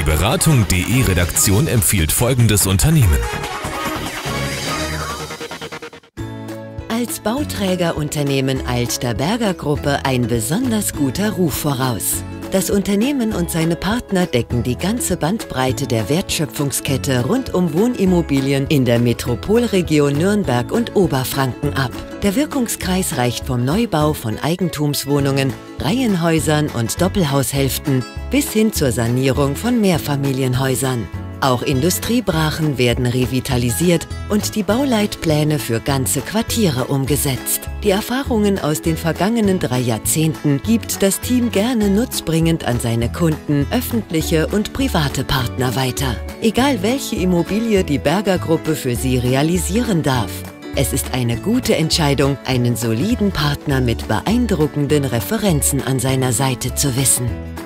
Die Beratung.de Redaktion empfiehlt folgendes Unternehmen. Als Bauträgerunternehmen eilt der Berger Gruppe ein besonders guter Ruf voraus. Das Unternehmen und seine Partner decken die ganze Bandbreite der Wertschöpfungskette rund um Wohnimmobilien in der Metropolregion Nürnberg und Oberfranken ab. Der Wirkungskreis reicht vom Neubau von Eigentumswohnungen, Reihenhäusern und Doppelhaushälften bis hin zur Sanierung von Mehrfamilienhäusern. Auch Industriebrachen werden revitalisiert und die Bauleitpläne für ganze Quartiere umgesetzt. Die Erfahrungen aus den vergangenen 3 Jahrzehnten gibt das Team gerne nutzbringend an seine Kunden, öffentliche und private Partner weiter. Egal welche Immobilie die Berger Gruppe für Sie realisieren darf. Es ist eine gute Entscheidung, einen soliden Partner mit beeindruckenden Referenzen an seiner Seite zu wissen.